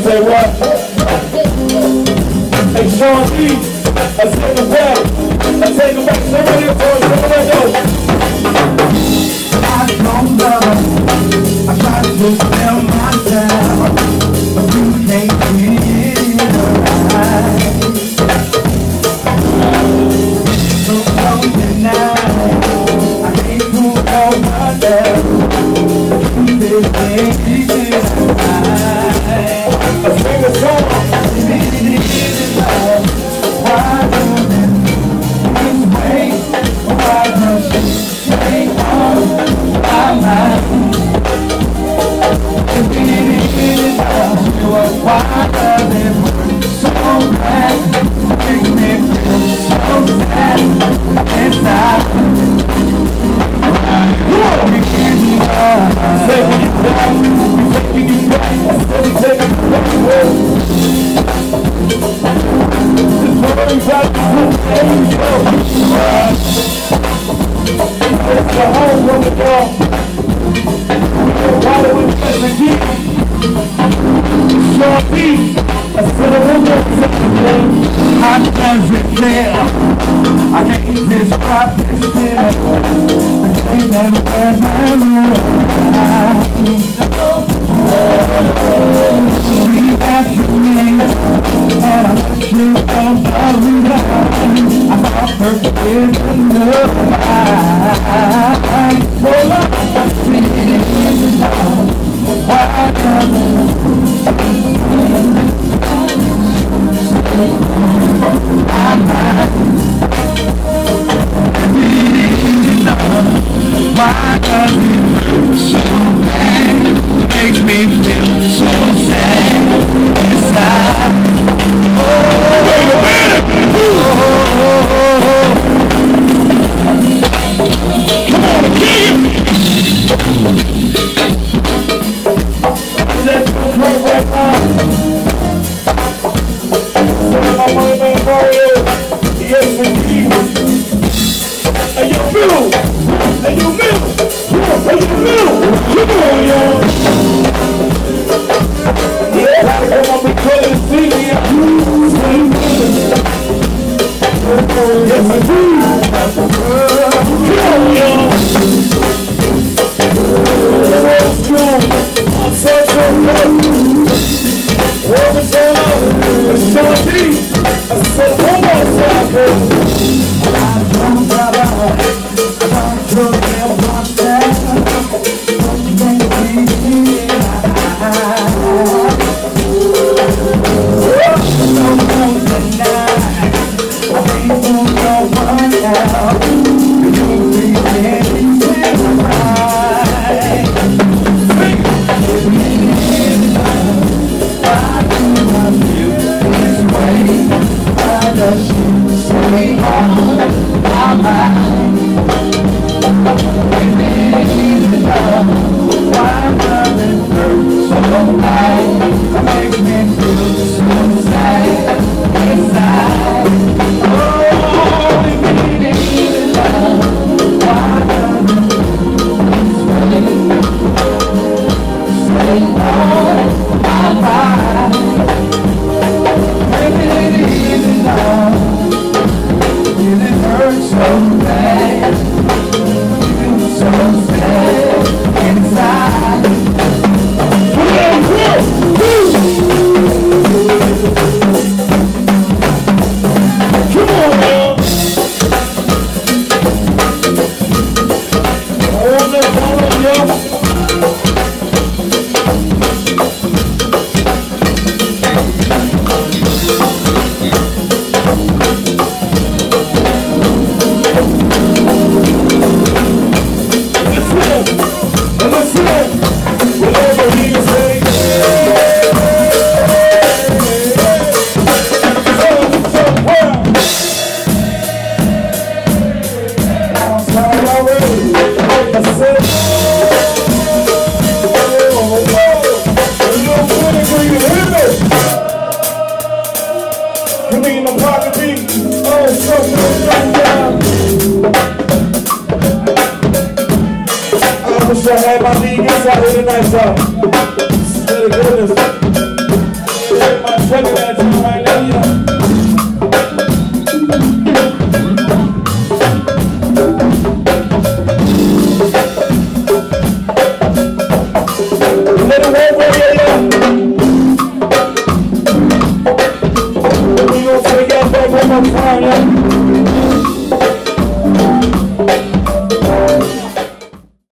Say what? Hey, Sean D, I take it back. I take it back. Somebody else, somebody else. I don't know. I try to tell myself, but you can't see it right. So come tonight, I can't go over there. This thing is right. Let's sing a song. Why doesn't this way? Why does it stay on my mind? Why does it hurt so bad? Makes me feel so sad inside. Taking you back, taking you back, I'm steady taking you back. This world got to angel. It's the home from the door. Why do we play the deep? Sean D, I said I won't let you today. How does it feel? I can't describe this feeling. Ain't never had my room. We got you in, and I let you come around. I thought perfect is enough. Well, I'm feeling why doesn't why does it hurt so bad? Makes me feel so sad inside. Wait a minute! Come on, kid! Let's go right now. My man Mario, yes indeed. Hey, yo, Bill! Hey, you Bill! Hey, you Bill! Come on, y'all! Yeah, I'm gonna be calling the city. Yes, I do! Come on, y'all! Let's go! I'm so good! What was going on? It's Sean D! I said, one more time, girl! I had my league inside here tonight, so. Goodness.